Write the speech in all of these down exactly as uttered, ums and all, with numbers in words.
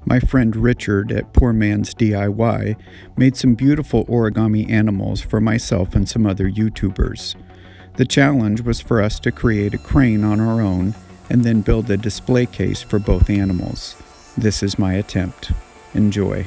My friend Richard at Poor Man's D I Y made some beautiful origami animals for myself and some other YouTubers. The challenge was for us to create a crane on our own and then build a display case for both animals. This is my attempt. Enjoy.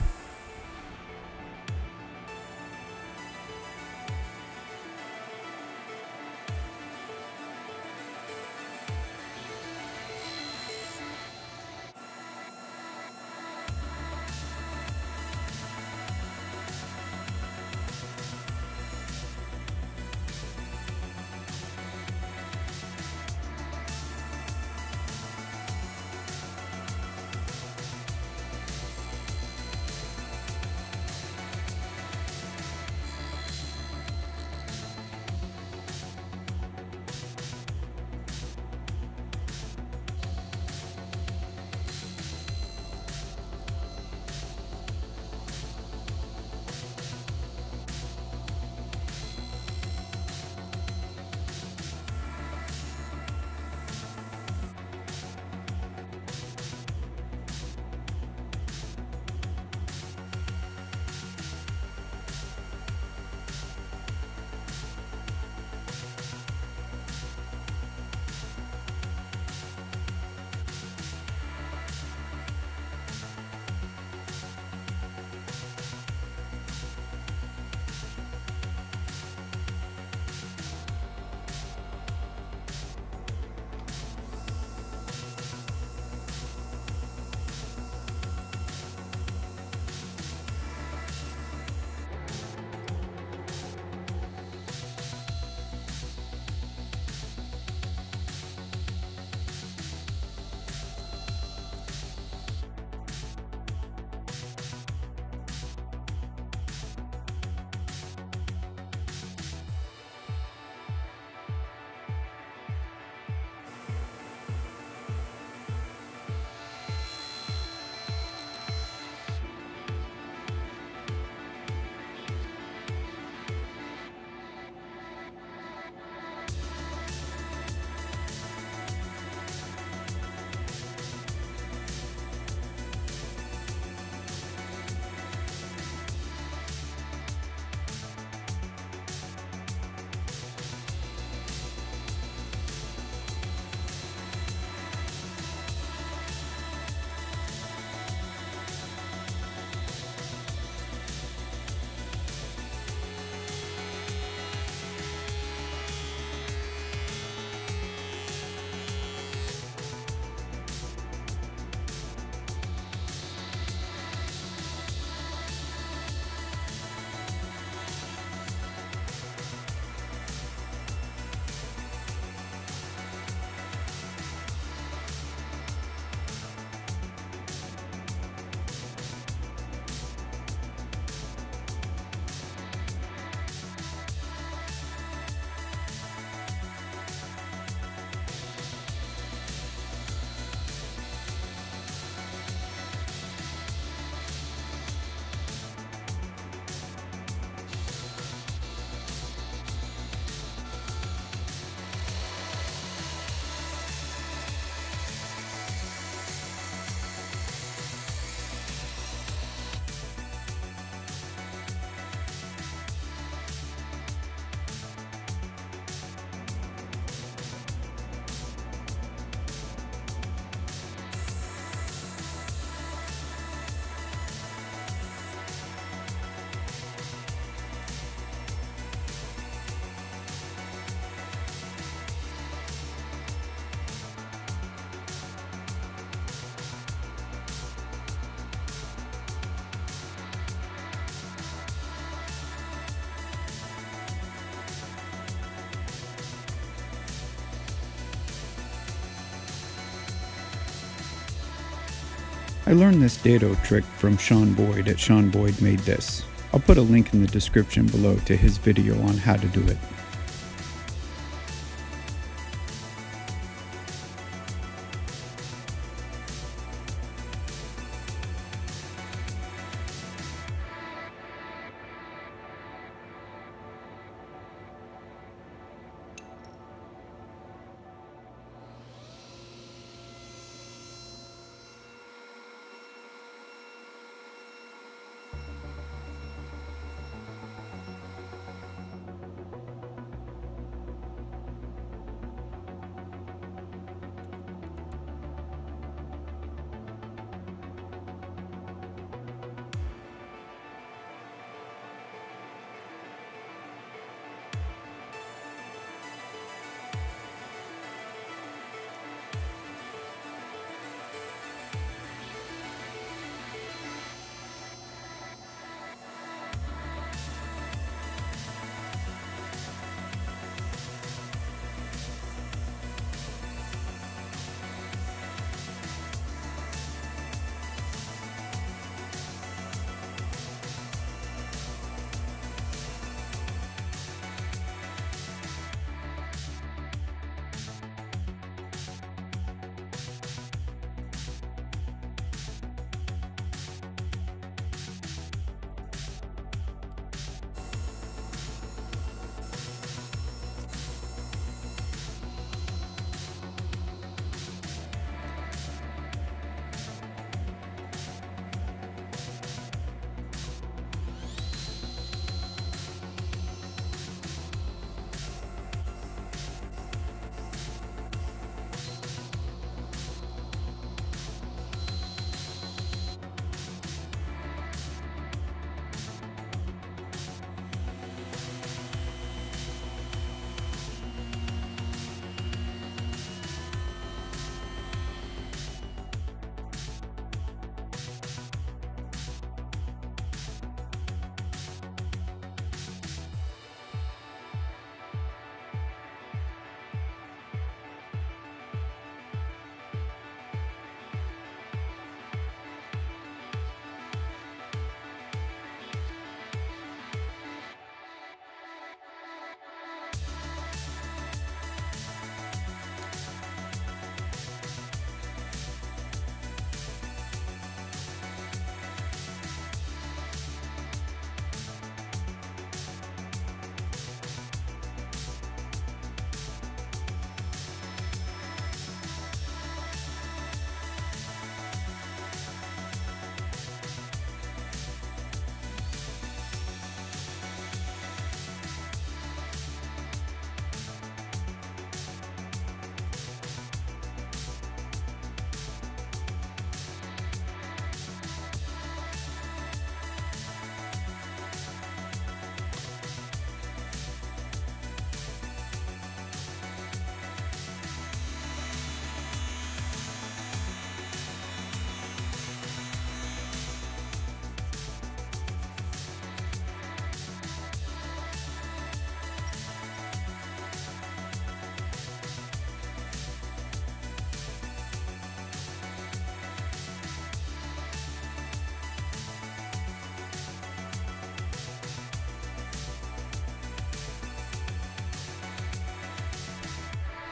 I learned this dado trick from Shaun Boyd at Shaun Boyd Made This. I'll put a link in the description below to his video on how to do it.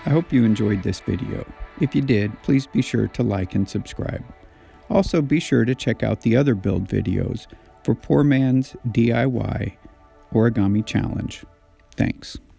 I hope you enjoyed this video. If you did, please be sure to like and subscribe. Also, be sure to check out the other build videos for Poor Man's D I Y Origami Challenge. Thanks.